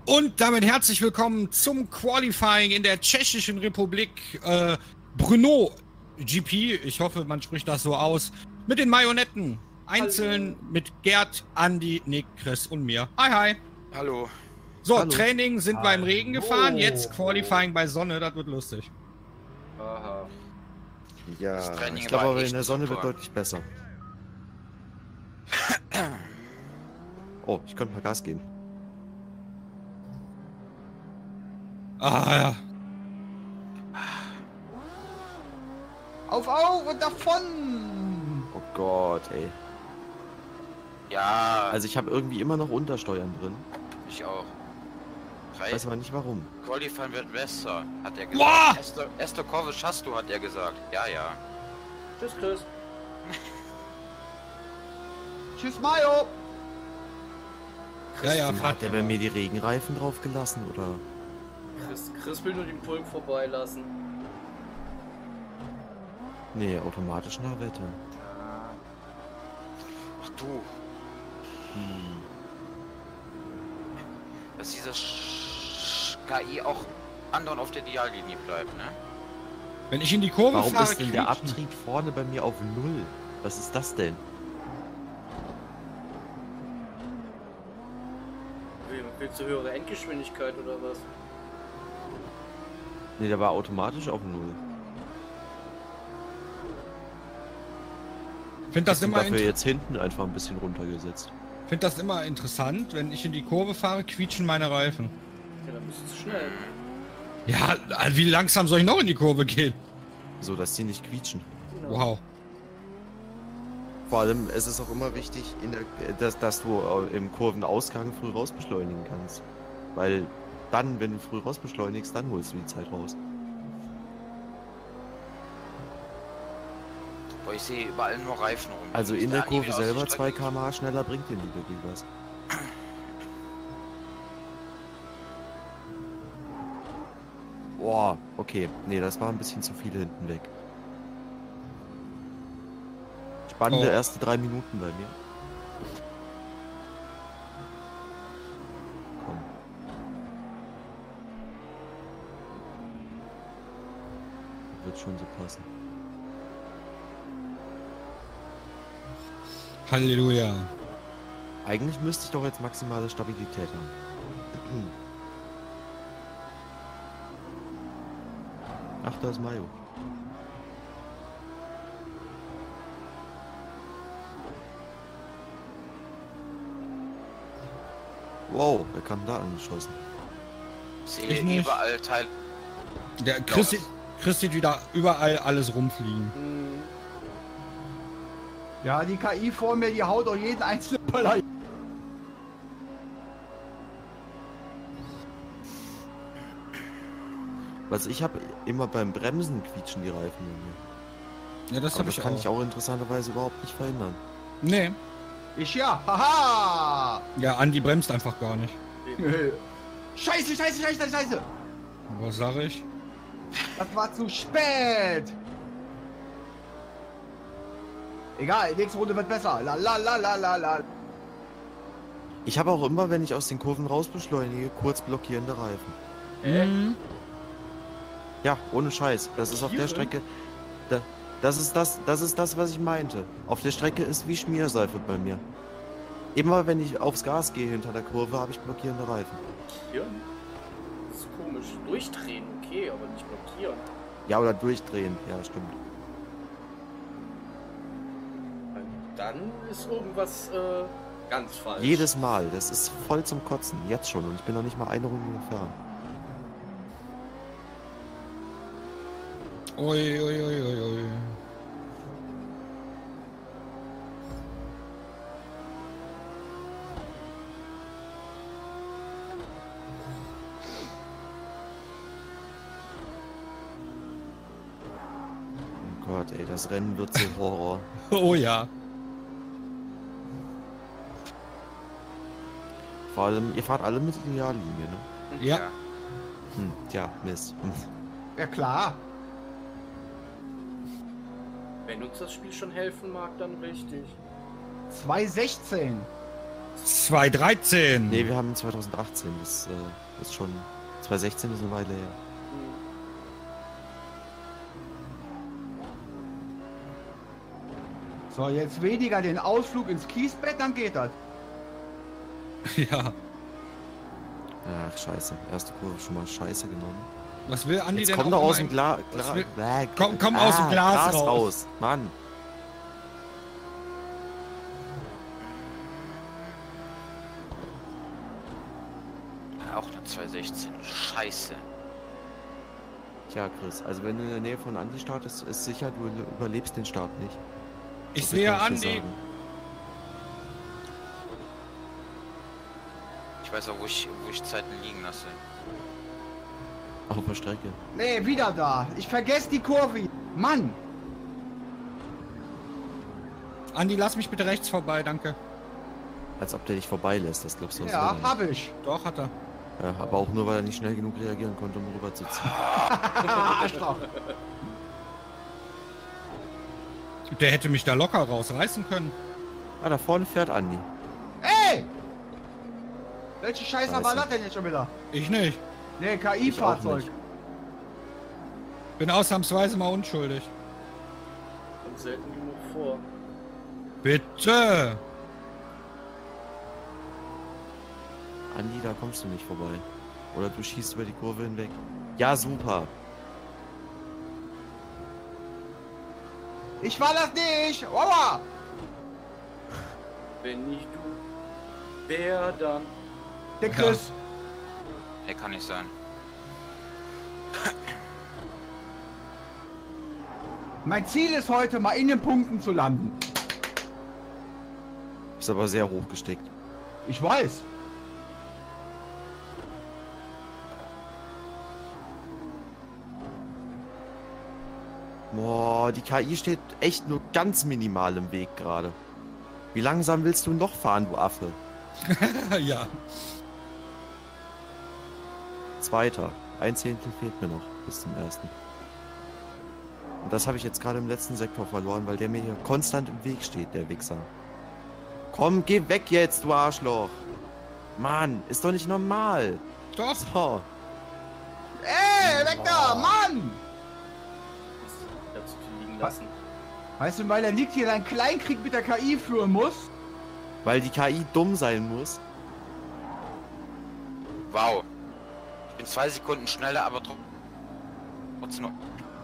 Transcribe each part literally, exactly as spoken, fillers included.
Und damit herzlich willkommen zum Qualifying in der Tschechischen Republik. Äh, Brno G P, ich hoffe, man spricht das so aus, mit den Marionetten. Einzeln Hallo. Mit Gerd, Andi, Nick, Chris und mir. Hi, hi. Hallo. So, Hallo. Training sind wir im Regen gefahren, jetzt Qualifying bei Sonne, das wird lustig. Aha. Ja, ich glaube aber in der Sonne super. Wird deutlich besser. Oh, ich könnte mal Gas geben. Ah, ja. Auf, auf und davon! Oh Gott, ey. Ja. Also ich habe irgendwie immer noch Untersteuern drin. Ich auch. Ich weiß aber nicht warum. Qualifying wird besser, hat er gesagt. Erste, erste Kurve schaffst du, hat er gesagt. Ja, ja. Tschüss, Chris. Tschüss, Mayo! Ja, ja, hat der bei mir die Regenreifen drauf gelassen, oder? Chris, Chris will nur den Pulk vorbeilassen. Nee, automatisch nach Wetter. Ach du. Hm. Dass dieser K I auch andauernd auf der Diallinie bleibt, ne? Wenn ich in die Kurve Warum fahre, ist denn der Abtrieb vorne bei mir auf null? Was ist das denn? Willst du höhere Endgeschwindigkeit oder was? Ne, der war automatisch auf null. Ich finde das, immer dafür jetzt hinten einfach ein bisschen runtergesetzt. Find das immer interessant, wenn ich in die Kurve fahre, quietschen meine Reifen. Ja, dann bist du schnell. Ja, wie langsam soll ich noch in die Kurve gehen? So, dass die nicht quietschen. Genau. Wow. Vor allem, es ist auch immer wichtig, in der, dass, dass du im Kurvenausgang früh rausbeschleunigen kannst. Weil dann, wenn du früh rausbeschleunigst, dann holst du die Zeit raus. Boah, ich sehe überall nur Reifen rum. Also in der Kurve selber zwei Kilometer pro Stunde schneller bringt dir nicht wirklich was. Boah, okay. Nee, das war ein bisschen zu viel hinten weg. Spannende oh. erste drei Minuten bei mir. Komm. Wird schon so passen. Halleluja. Eigentlich müsste ich doch jetzt maximale Stabilität haben. Ach, da ist Mayo. Wow, wer kam da angeschossen? Ich sehe überall Teil. Der Chris, Chris sieht wieder überall alles rumfliegen. Ja, die K I vor mir, die haut doch jeden einzelnen Böller. Was ich habe immer beim Bremsen quietschen die Reifen in mir. Ja, das habe ich Das kann auch. ich auch interessanterweise überhaupt nicht verhindern. Nee. Ich ja, haha! Ja, Andi bremst einfach gar nicht. Scheiße, scheiße, scheiße, scheiße! Was sage ich? Das war zu spät! Egal, nächste Runde wird besser. La la la la la la. Ich habe auch immer, wenn ich aus den Kurven raus beschleunige, kurz blockierende Reifen. Mhm. Ja, ohne Scheiß. Das ist auf der Strecke. Da, das ist das, das ist das, was ich meinte. Auf der Strecke ist wie Schmierseife bei mir. Immer wenn ich aufs Gas gehe hinter der Kurve, habe ich blockierende Reifen. Ja. Das ist komisch. Durchdrehen, okay, aber nicht blockieren. Ja, oder durchdrehen. Ja, stimmt. Dann ist irgendwas äh, ganz falsch. Jedes Mal. Das ist voll zum Kotzen. Jetzt schon. Und ich bin noch nicht mal eine Runde gefahren. Ui, ui, ui, ui, ui. Oh Gott, ey, das Rennen wird so Horror. Oh ja. Vor allem, ihr fahrt alle mit Ideallinie, ne? Ja. Hm, tja, Mist. Ja klar. Wenn uns das Spiel schon helfen mag, dann richtig. zwei sechzehn. zwei dreizehn. Nee, wir haben zwanzig achtzehn. Das äh, ist schon. zwanzig sechzehn ist eine Weile her. So, jetzt weniger den Ausflug ins Kiesbett, dann geht das. Ja. Ach, scheiße. Erste Kurve schon mal scheiße genommen. Was will Andi Jetzt denn komm auch doch aus immer dem Gla Was Gla will- Gla Komm- komm aus dem Glas raus. Mann. Auch eine zwei sechzehn. Scheiße. Tja, Chris, also wenn du in der Nähe von Andi startest, ist sicher, du überlebst den Start nicht. Ich So viel sehe kann ich dir Andi. sagen. Ich weiß auch, wo ich, wo ich Zeiten liegen lasse. Auf der Strecke. Nee, wieder da. Ich vergesse die Kurve. Mann. Andi, lass mich bitte rechts vorbei, danke. Als ob der dich vorbeilässt, das glaubst du auch Ja, selber hab ich. Doch, hat er. nicht. Ja, aber auch nur, weil er nicht schnell genug reagieren konnte, um rüber zu ziehen. Arschloch. Der hätte mich da locker rausreißen können. Ah, da vorne fährt Andi. Ey! Welche Scheiße Scheiße. war das denn jetzt schon wieder? Ich nicht. Nee, Ich K I-Fahrzeug. auch nicht. Bin ausnahmsweise mal unschuldig. Kommt selten genug vor. Bitte! Andi, da kommst du nicht vorbei. Oder du schießt über die Kurve hinweg. Ja, super. Ich war das nicht! Aua! Wenn nicht du, wer dann? Der Chris. Er kann nicht sein. Mein Ziel ist heute mal in den Punkten zu landen. Ist aber sehr hoch gesteckt. Ich weiß. Boah, die K I steht echt nur ganz minimal im Weg gerade. Wie langsam willst du noch fahren, du Affe? Ja. Zweiter. Ein Zehntel fehlt mir noch bis zum ersten. Und das habe ich jetzt gerade im letzten Sektor verloren, weil der mir hier konstant im Weg steht, der Wichser. Komm, geh weg jetzt, du Arschloch. Mann, ist doch nicht normal. Doch. So. Ey, weg da, Mann! Ja, zu viel liegen lassen. Weißt du, weil der Nick hier einen Kleinkrieg mit der K I führen muss? Weil die K I dumm sein muss. Wow. Ich bin zwei Sekunden schneller, aber tro- trotzdem noch.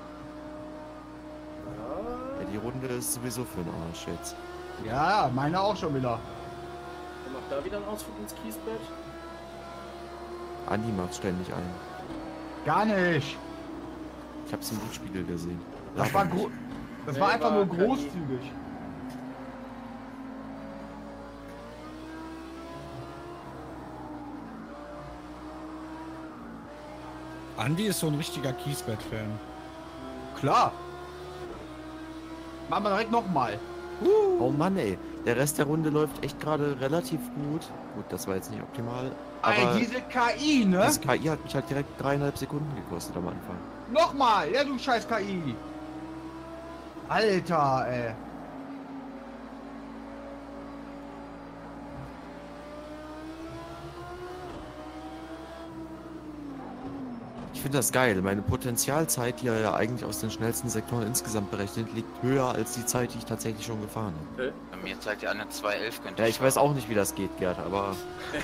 Ja, die Runde ist sowieso für den Arsch jetzt. Ja, meine auch schon wieder. Wer macht da wieder einen Ausflug ins Kiesbett? Andi macht ständig ein. Gar nicht. Ich hab's im Blutspiegel gesehen. Das war, gro das war einfach nur großzügig. Andi ist so ein richtiger Kiesbett-Fan. Klar. Machen wir direkt nochmal. Oh Mann, ey. Der Rest der Runde läuft echt gerade relativ gut. Gut, das war jetzt nicht optimal. Aber Ey, diese K I, ne? diese K I hat mich halt direkt dreieinhalb Sekunden gekostet am Anfang. Nochmal, ja du scheiß K I. Alter, ey. Ich finde das geil. Meine Potenzialzeit, die er ja eigentlich aus den schnellsten Sektoren insgesamt berechnet, liegt höher als die Zeit, die ich tatsächlich schon gefahren habe. Bei mir zeigt ja eine zwei elf könnte Ja, ich weiß auch nicht, wie das geht, Gerd, aber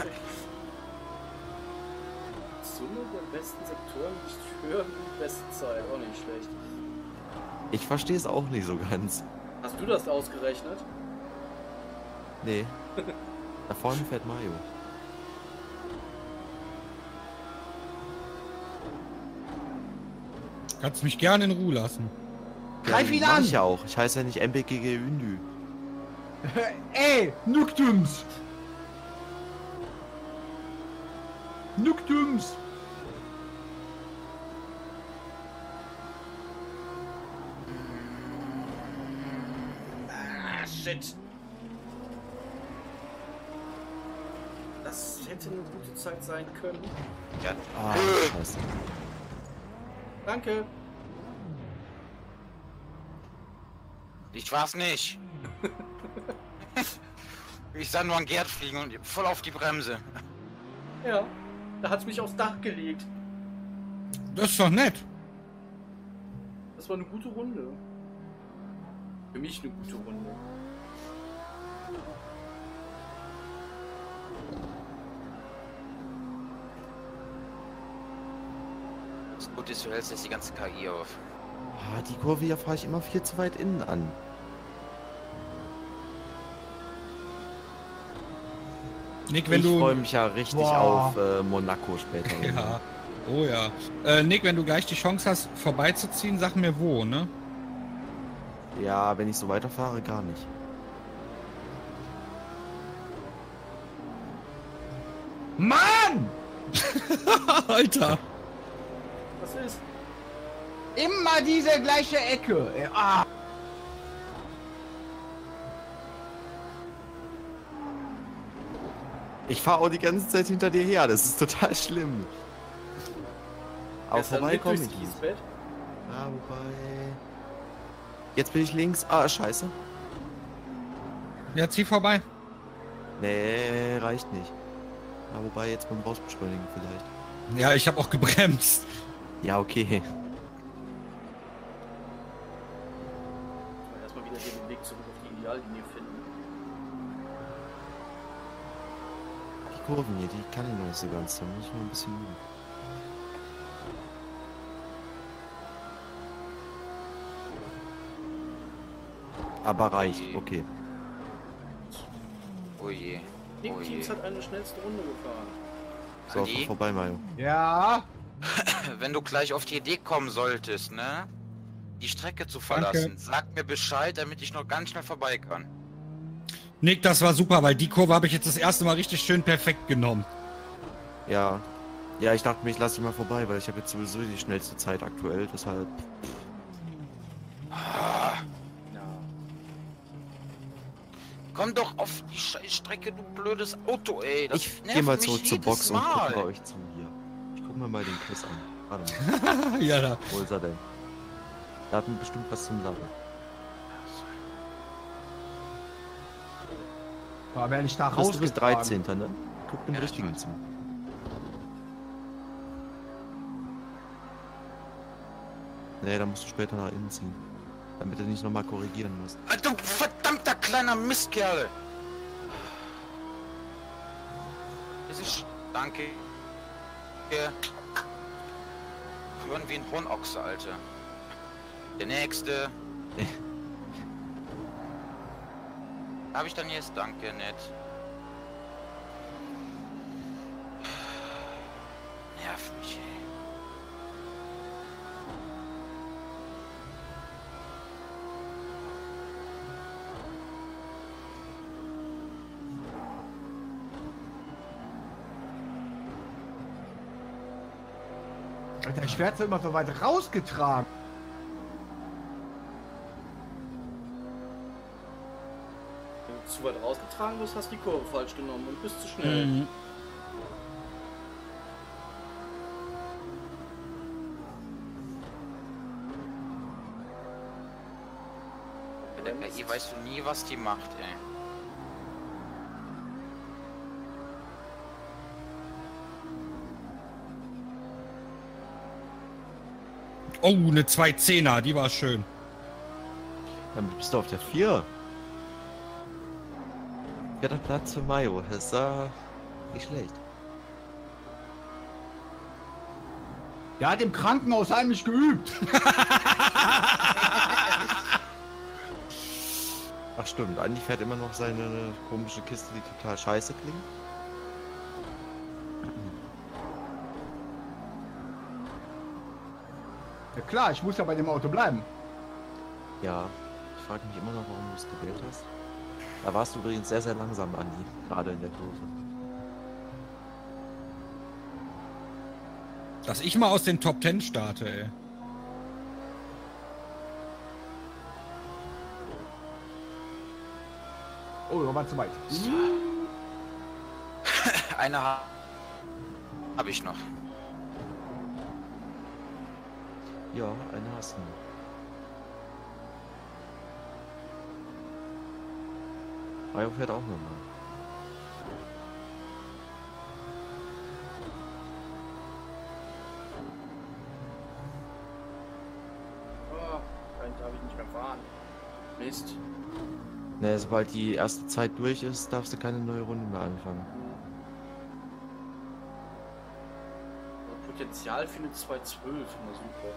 Summe der besten Sektoren nicht höher wie die beste Zeit. Auch nicht schlecht. ich verstehe es auch nicht so ganz. Hast du das ausgerechnet? Nee. Da vorne fährt Mario. Kannst mich gerne in Ruhe lassen. Greif ihn mach an! ich ja auch. Ich heiße ja nicht M B G G Ünlü. Ey, Nuktums! Nuktums! Ah, shit. Das hätte eine gute Zeit sein können. Ja. Ah, scheiße. Danke. Ich war's nicht. ich sah nur an Gerd fliegen und voll auf die Bremse. Ja, da hat's mich aufs Dach gelegt. Das ist doch nett. Das war eine gute Runde. Für mich eine gute Runde. Das Gute ist, du hältst jetzt die ganze K I auf. Ah, die Kurve hier fahre ich immer viel zu weit innen an. Nick, wenn ich du... freue mich ja richtig Boah. auf äh, Monaco später. Ja, oh ja. Äh, Nick, wenn du gleich die Chance hast, vorbeizuziehen, sag mir wo, ne? Ja, wenn ich so weiterfahre, gar nicht. Mann! Alter! Was ist? Immer diese gleiche Ecke. ey. Ah. Ich fahre auch die ganze Zeit hinter dir her, das ist total schlimm. Aber Gestern vorbei mit komme durchs ich nicht. Kiesbett. Ah, wobei... Jetzt bin ich links. Ah, scheiße. Ja, zieh vorbei. Nee, reicht nicht. Ah, wobei, jetzt beim Rausbeschleunigen vielleicht. Ja, ich habe auch gebremst. Ja, okay. Erstmal wieder den Weg zurück auf die Ideallinie finden. Die Kurven hier, die kann ich noch nicht so ganz. Da muss ich noch ein bisschen üben. Aber reicht, okay. Oh je. Nick Oh je. Teams hat eine schnellste Runde gefahren. So, Andi? fahr vorbei, Mario. Ja. Wenn du gleich auf die Idee kommen solltest, ne? Die Strecke zu verlassen, sag mir Bescheid, damit ich noch ganz schnell vorbei kann. Nick, das war super, weil die Kurve habe ich jetzt das erste Mal richtig schön perfekt genommen. Ja. Ja, ich dachte mir, ich lasse dich mal vorbei, weil ich habe jetzt sowieso die schnellste Zeit aktuell, deshalb... Ah, Ja. komm doch auf die Scheißstrecke, du blödes Auto, ey. Das ich nervt gehe mal mich zurück zur jedes Box und gucke Mal. bei euch zu hier. Ich gucke mir mal den Chris an. Warte mal, Ja, da. wo ist er denn? Der hat mir bestimmt was zum Sagen. Da werde ich da Chris, du bist rausgetragen. dreizehnter, ne? Guck dem Ja, richtigen ich weiß. zu. Nee, da musst du später nach innen ziehen. Damit du nicht nochmal korrigieren musst. Ah, du verdammter kleiner Mistkerl. Das ist... Danke. Hören wie ein Hornochse, Alter. Der nächste. Habe ich dann jetzt? Danke, nett. Nerv mich, ey. Alter, ich werde immer so weit rausgetragen. Wenn du zu weit rausgetragen wirst, hast du die Kurve falsch genommen und bist zu schnell. Mhm. Bei der K I weißt du nie, was die macht, ey. Oh, eine zwei Zehner, die war schön. Damit bist du auf der vier. Vierter Platz für Mayo. Das ist äh, nicht schlecht. Der hat im Krankenhaus heimlich geübt. Ach stimmt, Andi fährt immer noch seine komische Kiste, die total scheiße klingt. Ja klar, ich muss ja bei dem Auto bleiben. Ja, ich frage mich immer noch, warum du es gewählt hast. Da warst du übrigens sehr, sehr langsam, Andi, gerade in der Kurve. Dass ich mal aus den Top Ten starte, ey. Oh, da war zu weit. Eine ha habe ich noch. Ja, eine hast du. Mayo fährt auch nochmal. Mann. Mist. Ne, sobald die erste Zeit durch ist, darfst du keine neue Runde mehr anfangen. Potenzial für eine zwei zwölf, na super.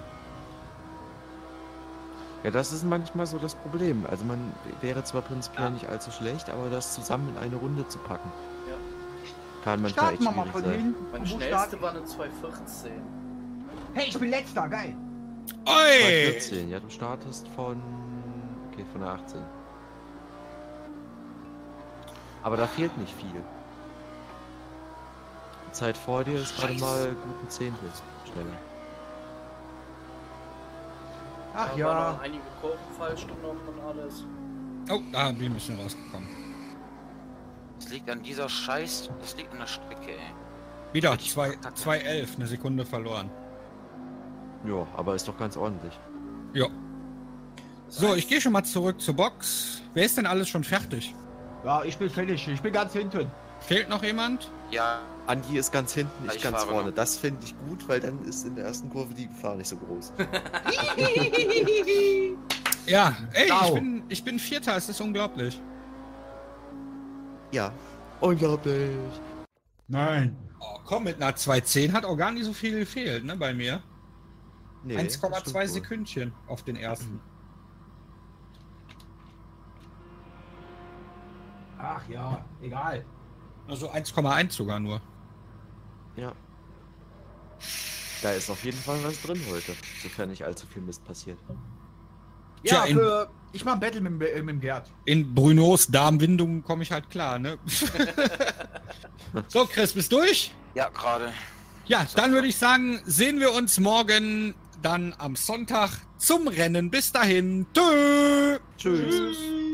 Ja, das ist manchmal so das Problem. Also man wäre zwar prinzipiell Ja. nicht allzu schlecht, aber das zusammen in eine Runde zu packen, Ja. kann manchmal echt Starten wir mal schwierig von sein. hinten. Mein Wo schnellste starten? war eine zwei vierzehn. Hey, ich bin letzter, geil. Oi! vierzehn, ja, du startest von... Okay, von der achtzehn. Aber da fehlt nicht viel. Die Zeit vor dir ist gerade Scheiße. mal gut ein Zehntel schneller. Ach Da waren ja. noch einige Kurven falsch genommen und alles. Oh, da bin ich ein bisschen rausgekommen. Das liegt an dieser Scheiß... Das liegt an der Strecke, ey. Wieder zwei elf, eine Sekunde verloren. Ja, aber ist doch ganz ordentlich. Ja. So, ich gehe schon mal zurück zur Box. Wer ist denn alles schon fertig? Ja, ich bin fertig. Ich bin ganz hinten. Fehlt noch jemand? Ja, Andi ist ganz hinten, ich Ich ganz fahre vorne. noch. Das finde ich gut, weil dann ist in der ersten Kurve die Gefahr nicht so groß. Ja, ey, ich Ciao. bin, ich bin Vierter, es ist unglaublich. Ja, unglaublich. Nein. Oh, komm, mit einer zwei zehn hat auch gar nicht so viel gefehlt, ne, bei mir. Nee, eins Komma das zwei stimmt wohl. Sekündchen auf den ersten. Ach ja, egal. Also eins Komma eins sogar nur. Ja. Da ist auf jeden Fall was drin heute, sofern nicht allzu viel Mist passiert. Tja, Ja, in- für, ich mach ein Battle mit, dem- äh, mit dem Gerd. In Brunos Darmwindung komme ich halt klar, ne? So, Chris, bist durch? ja, gerade. Ja, dann würde ich sagen, sehen wir uns morgen dann am Sonntag zum Rennen. Bis dahin. Tschö. Tschüss. Tschüss.